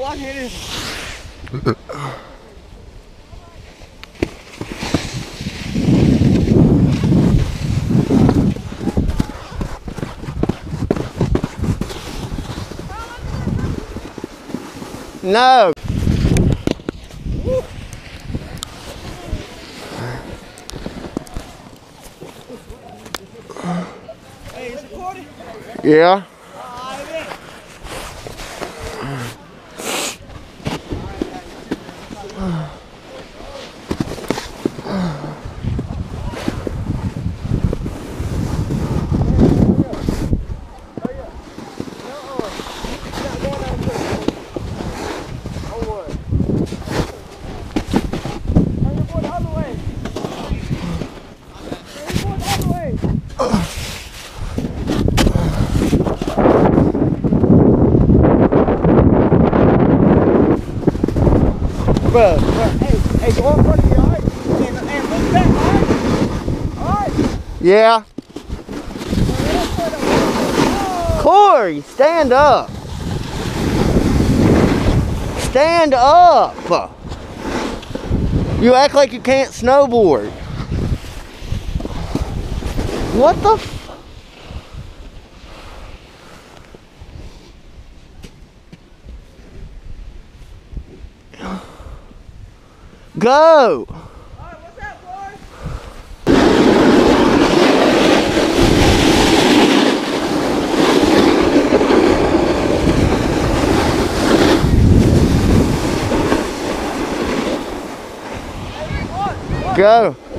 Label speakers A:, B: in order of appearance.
A: one here.
B: No.
A: Hey, it's recording?
B: Yeah.
A: Bro, hey, go in front of me, alright? And look back, alright? Alright.
B: Yeah. Corey, stand up. Stand up. You act like you can't snowboard. What the f... Go!
A: Alright, what's that, boy?
B: Go!